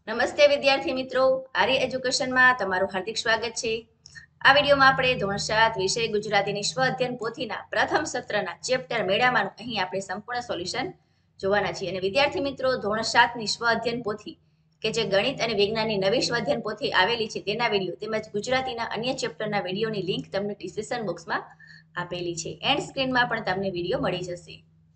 નમસ્તે વિદ્યાર્થી મિત્રો, આર્ય એજ્યુકેશનમાં તમારું હાર્દિક સ્વાગત છે। આ વિડીયોમાં આપણે ધોરણ 7 વિષય ગુજરાતીની સ્વ અધ્યયન પોથીના પ્રથમ સત્રના ચેપ્ટર મેળામાંનું અહીં આપણે સંપૂર્ણ સોલ્યુશન જોવાના છીએ। અને વિદ્યાર્થી મિત્રો, ધોરણ 7ની સ્વ અધ્યયન પોથી કે જે ગણિત અને વિજ્ઞાનની નવી સ્વ અધ્યયન પોથી આવેલી છે તેના વિડીયો તેમજ ગુજરાતીના અન્ય ચેપ્ટરના વિડીયોની લિંક તમને ડિસ્ક્રિપ્શન બોક્સમાં આપેલી છે। એન્ડ સ્ક્રીનમાં પણ તમને વિડીયો મળી જશે।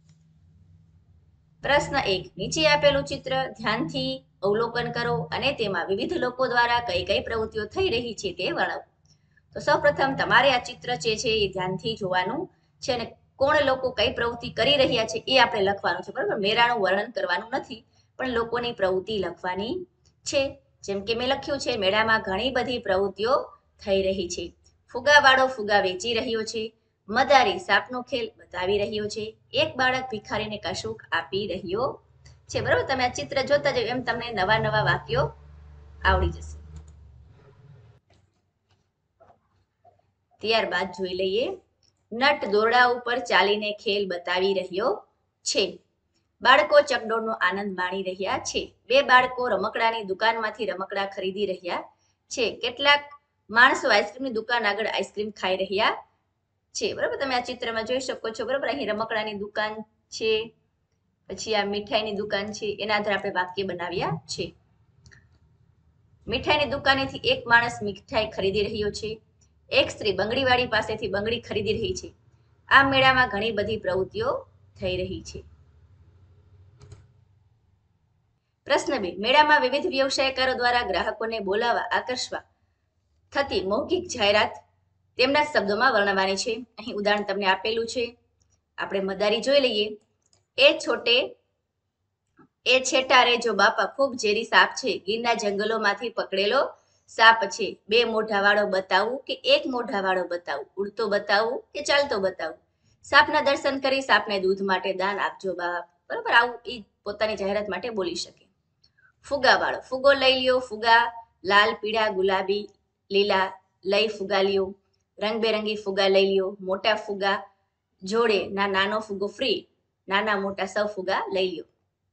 પ્રશ્ન 1, નીચે આપેલું ચિત્ર ધ્યાનથી અવલોકન કરો અને તેમાં વિવિધ લોકો દ્વારા કઈ કઈ પ્રવૃત્તિઓ થઈ રહી છે તે વર્ણવો। તો સૌપ્રથમ તમારે આ ચિત્ર જે છે એ ધ્યાનથી જોવાનું છે અને કોણ લોકો કઈ પ્રવૃત્તિ કરી રહ્યા છે એ આપણે લખવાનું છે, બરાબર। મેળાનું વર્ણન કરવાનું નથી, પણ લોકોની પ્રવૃત્તિ લખવાની છે। જેમ કે મેં લખ્યું છે, મેળામાં ઘણી બધી પ્રવૃત્તિઓ થઈ રહી છે। ફુગાવાળો ફુગા વેચી રહ્યો છે, મદારી સાપનો ખેલ બતાવી રહ્યો છે, એક બાળક ભિખારીને કશુંક આપી રહ્યો છે, બરાબર। તમે આ ચિત્ર જોતા જાવ એમ તમને નવા નવા વાક્યો આવડી જશે। ત્યારબાદ જોઈ લઈએ, નટ દોરડા ઉપર ચાલીને ખેલ બતાવી રહ્યો છે, બાળકો ચકડોળનો આનંદ માણી રહ્યા છે, બે બાળકો રમકડાની દુકાનમાંથી રમકડા ખરીદી રહ્યા છે, કેટલાક માણસો આઈસ્ક્રીમની દુકાન આગળ આઈસ્ક્રીમ ખાઈ રહ્યા છે, બરાબર। તમે આ ચિત્રમાં જોઈ શકો છો, બરાબર। અહીં રમકડાની દુકાન છે, પછી આ મીઠાઈની દુકાન છે, એના આધારે આપણે વાક્ય બનાવ્યા છે। મીઠાઈની દુકાનેથી એક માણસ મીઠાઈ ખરીદી રહ્યો છે, એક સ્ત્રી બંગડીવાળી પાસેથી બંગડી ખરીદી રહી છે, આ મેળામાં ઘણી બધી પ્રવૃત્તિઓ થઈ રહી છે। પ્રશ્ન 2, મેળામાં વિવિધ વ્યવસાયકારો દ્વારા ગ્રાહકોને બોલાવવા આકર્ષવા થતી મૌખિક જાહેરાત તેમના શબ્દોમાં વર્ણવવાની છે। અહીં ઉદાહરણ તમને આપેલું છે, આપણે મદારી જોઈ લઈએ। એ છેટા રે જો બાપા, ખૂબ ઝેરી સાપ છે, ગીરના જંગલોમાંથી પકડેલો સાપ છે, બે મોઢાવાળો બતાવું કે એક મોઢાવાળો બતાવું, ઉડતો બતાવું કે ચાલતો બતાવું, સાપના દર્શન કરી સાપને દૂધ માટે દાન આપજો બાપ, બરાબર। આવું એ પોતાની જાહેરાત માટે બોલી શકે। ફુગાવાળો, ફુગો લઈ લ્યો ફુગા, લાલ પીળા ગુલાબી લીલા લઈ ફુગા લ્યો, રંગબેરંગી ફુગા લઈ લ્યો, મોટા ફુગા જોડે ના નાનો ફુગો ફ્રી, નાના મોટા સૌ ફુગા લઈ લ્યો।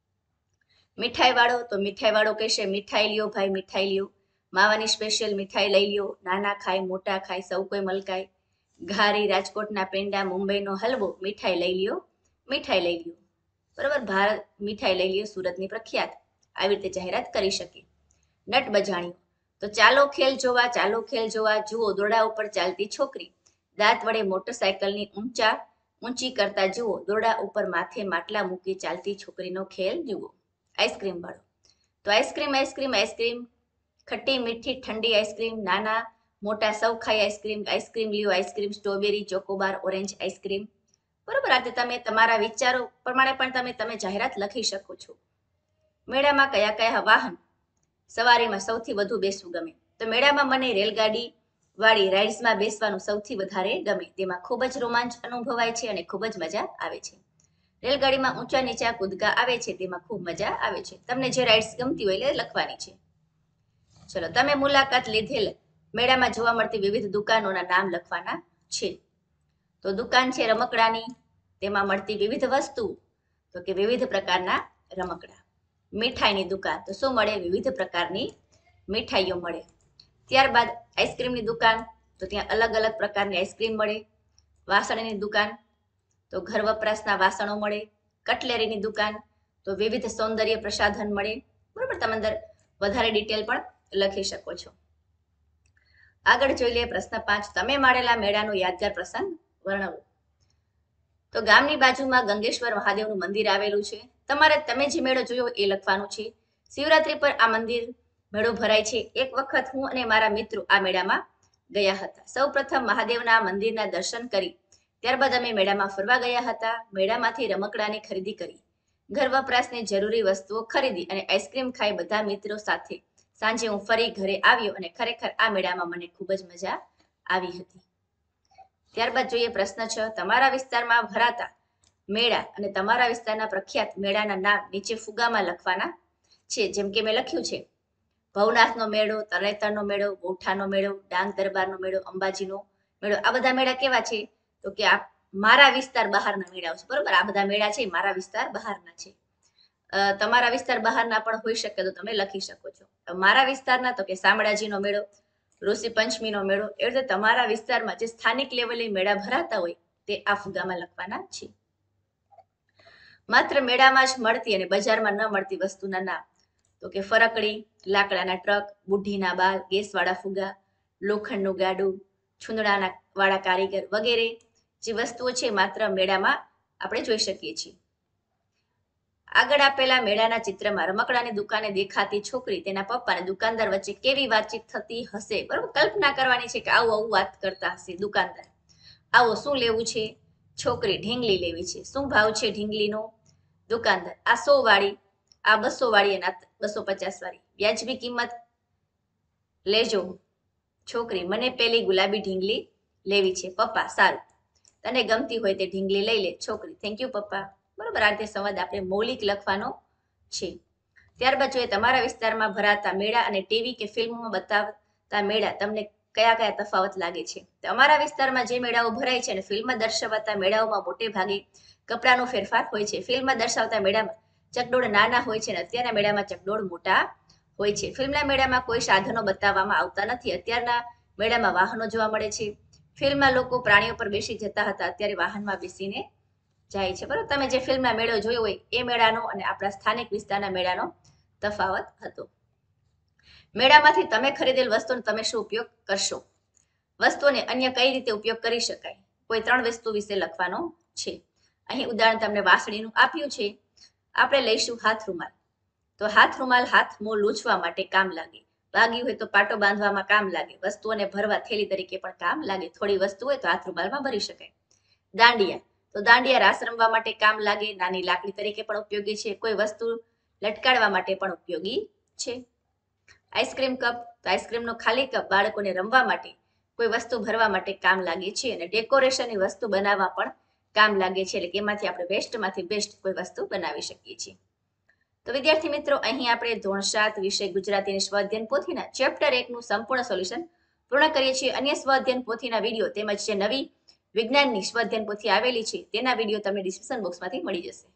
મીઠાઈ વાળો, તો મીઠાઈ વાળો કહેશે મીઠાઈ લ્યો ભાઈ મીઠાઈ લ્યો, માવાની સ્પેશિયલ મીઠાઈ લઈ લ્યો, નાના ખાય મોટા ખાય સૌ કોઈ મલકાય, ઘારી રાજકોટના પેંડા મુંબઈનો હલવો, મીઠાઈ લઈ લ્યો મીઠાઈ લઈ લ્યો, બરાબર। ભારત મીઠાઈ લઈ લ્યો સુરતની પ્રખ્યાત, આવી રીતે જાહેરાત કરી શકે। નટ બજાણીઓ, તો ચાલો ખેલ જોવા, જુઓ દોરડા ઉપર ચાલતી છોકરી, દાંત વડે મોટરસાયકલની ઊંચી કરતા જુઓ, દોરડા ઉપર માથે માટલા મૂકી ચાલતી છોકરીનો ખેલ જુઓ। આઈસ્ક્રીમ વાળો, તો આઈસ્ક્રીમ, ખટ્ટી મીઠી ઠંડી આઈસ્ક્રીમ, નાના મોટા સૌ ખાય આઈસ્ક્રીમ, આઈસ્ક્રીમ લ્યો ice cream, strawberry chocobar orange ice cream, બરાબર। આ તમે તમારા વિચારો પ્રમાણે પણ તમે જાહેરાત લખી શકો છો। મેળામાં કયા કયા વાહન સવારીમાં સૌથી વધુ બેસવું ગમે, તો મેળામાં મને રેલગાડી વાળી રાઇડ્સમાં બેસવાનું સૌથી વધારે ગમે, તેમાં ખૂબ જ રોમાંચ અનુભવાય છે અને ખૂબ જ મજા આવે છે। રેલગાડીમાં ઊંચા નીચા કૂદકા આવે છે, તેમાં ખૂબ મજા આવે છે। તમને જે રાઇડ્સ ગમતી હોય એટલે લખવાની છે। ચલો, તમે મુલાકાત લીધેલ મેળામાં જોવા મળતી વિવિધ દુકાનોના નામ લખવાના છે। તો દુકાન છે રમકડાની, તેમાં મળતી વિવિધ વસ્તુ, તો કે વિવિધ પ્રકારના રમકડા। મીઠાઈની દુકાન, તો શું મળે, વિવિધ પ્રકારની મીઠાઈઓ મળે। ત્યારબાદ આઈસ્ક્રીમની દુકાન, તો ત્યાં અલગ અલગ પ્રકારની આઈસ્ક્રીમ મળે। વાસણની દુકાન, તો ઘર વપરાશના વાસણો મળે। કટલેરીની દુકાન, તો વિવિધ સૌંદર્ય પ્રસાધન મળે, બરાબર। તમે અંદર વધારે ડિટેલ પણ લખી શકો છો। આગળ જોઈ લઈએ પ્રશ્ન 5, તમે માણેલા મેળાનો યાદગાર પ્રસંગ વર્ણવો। તો ગામની બાજુમાં ગંગેશ્વર મહાદેવનું મંદિર આવેલું છે, તમે જે મેળો જોયો એ લખવાનું છે। શિવરાત્રી પર આ મંદિર મેળો ભરાય છે, એક વખત હું અને મારા મિત્રો આ મેળામાં ગયા હતા। સૌ પ્રથમ મહાદેવના મંદિરના દર્શન કરી, ત્યારબાદ અમે મેળામાં ફરવા ગયા હતા, મેળામાંથી રમકડાની ખરીદી કરી, ઘર વપરાશની જરૂરી વસ્તુઓ ખરીદી અને આઈસ્ક્રીમ ખાઈ બધા મિત્રો સાથે સાંજે હું ફરી ઘરે આવ્યો અને ખરેખર આ મેળામાં મને ખૂબ જ મજા આવી હતી। ત્યારબાદ જોઈએ પ્રશ્ન 6, તમારા વિસ્તારમાં ભરાતા મેળા અને તમારા વિસ્તારના પ્રખ્યાત મેળાના નામ નીચે ફુગામાં લખવાના છે। જેમ કે મેં લખ્યું છે, ભવનાથનો મેળો, તરણેતરનો મેળો, ગૌઠાનો મેળો, ડાંગ દરબારનો મેળો, અંબાજીનો મેળો। આ બધા મેળા કેવા છે, તો કે આ મારા વિસ્તાર બહારના મેળાઓ છે, બરોબર। આ બધા મેળા છે મારા વિસ્તાર બહારના છે। તમારા વિસ્તાર બહારના પણ હોઈ શકે તો તમે લખી શકો છો. મારા વિસ્તારના તો કે શામળાજીનો મેળો, ઋષિ પંચમીનો મેળો, એ રીતે તમારા વિસ્તારમાં જે સ્થાનિક લેવલે મેળા ભરાતા હોય તે આ ફુગામાં લખવાના છે. માત્ર મેળામાં જ મળતી અને બજારમાં ન મળતી વસ્તુના નામ તો કે ફરકડી, લાકડાના ટ્રક, બુઢીના બાલ, ગેસવાળા ફુગા, લોખંડનું ગાડું, છુંદડાના વાળા કારીગર વગેરે જે વસ્તુઓ છે માત્ર મેળામાં આપણે જોઈ શકીએ છીએ. આગળ આપેલા મેળાના ચિત્રમાં રમકડાની દુકાને દેખાતી છોકરી તેના પપ્પા અને દુકાનદાર વચ્ચે કેવી વાતચીત થતી હશે, બરોબર. કલ્પના કરવાની છે કે આવું આવું વાત કરતા હશે દુકાનદાર. આવો શું લેવું છે? છોકરી ઢીંગલી લેવી છે. શું ભાવ છે ઢીંગલીનો? દુકાનદાર આ 100 વાળી, આ 200 વાળી અને આ 250 વાળી, વ્યાજબી કિંમત લેજો. છોકરી મને પેલી ગુલાબી ઢીંગલી લેવી છે. પપ્પા સારું, તને ગમતી હોય તે ઢીંગલી લઈ લે. છોકરી થેન્ક યુ પપ્પા. બરોબર. આ રીતે સંવાદ આપણે મૌલિક લખવાનો છે. ત્યારબાદ જોઈએ તમારા વિસ્તારમાં ભરાતા મેળા અને ટીવી કે ફિલ્મમાં બતાવતા મેળા તમને કયા કયા તફાવત લાગે છે. તો અમારા વિસ્તારમાં જે મેળાઓ ભરાય છે અને ફિલ્મમાં દર્શાવાતા મેળાઓમાં મોટે ભાગે કપડાનો ફેરફાર હોય છે. ફિલ્મમાં દર્શાવતા મેળામાં ચકડોળ નાના હોય છે અને અત્યારના મેળામાં ચકડોળ મોટા હોય છે. ફિલ્મના મેળામાં કોઈ સાધનો બતાવવામાં આવતા નથી. અત્યારના મેળામાં વાહનો જોવા મળે છે. ફિલ્મમાં લોકો પ્રાણીઓ પર બેસી જતા હતા, અત્યારે વાહનમાં બેસીને જાય છે. બરોબર. તમે જે ફિલ્મના મેળો જોયો હોય એ મેળાનો અને આપણા સ્થાનિક વિસ્તારના મેળાનો તફાવત હતો. મેળામાંથી તમે ખરીદેલ વસ્તુનો તમે શું ઉપયોગ કરશો? વસ્તુઓને અન્ય કઈ રીતે ઉપયોગ કરી શકાય? કોઈ 3 વસ્તુ વિશે લખવાનો છે. અહીં ઉદાહરણ તમને વાસળીનું આપ્યું છે. આપણે લઈશું હાથ રૂમાલ. તો હાથ રૂમાલ હાથ મોં લૂછવા માટે કામ લાગે. ભાગ્યું હોય તો પાટો બાંધવામાં કામ લાગે. વસ્તુઓને ભરવા થેલી તરીકે પણ કામ લાગે. થોડી વસ્તુ હોય તો હાથ રૂમાલમાં ભરી શકાય. દાંડિયા, તો દાંડિયા રાસ રમવા માટે કામ લાગે. નાની લાકડી તરીકે પણ ઉપયોગી છે. કોઈ વસ્તુ લટકાડવા માટે પણ ઉપયોગી છે. આઈસ્ક્રીમ કપ, તો આઈસ્ક્રીમનો ખાલી કપ બાળકોને રમવા માટે, કોઈ વસ્તુ ભરવા માટે કામ લાગે છે. અને ડેકોરેશનની વસ્તુ બનાવવા પણ કામ લાગે છે. એટલે કે એમાંથી આપણે વેસ્ટમાંથી બેસ્ટ કોઈ વસ્તુ બનાવી શકીએ છીએ. તો વિદ્યાર્થી મિત્રો, અહીં આપણે ધોરણ 7 વિષય ગુજરાતીની સ્વાધ્યાયન પોથીના ચેપ્ટર 1 નું સંપૂર્ણ સોલ્યુશન પૂર્ણ કરીએ છીએ. અન્ય સ્વાધ્યાયન પોથીના વિડીયો તેમજ જે નવી વિજ્ઞાનની સ્વાધ્યાયન પોથી આવેલી છે તેના વિડીયો તમને ડિસ્ક્રિપ્શન બોક્સમાંથી મળી જશે.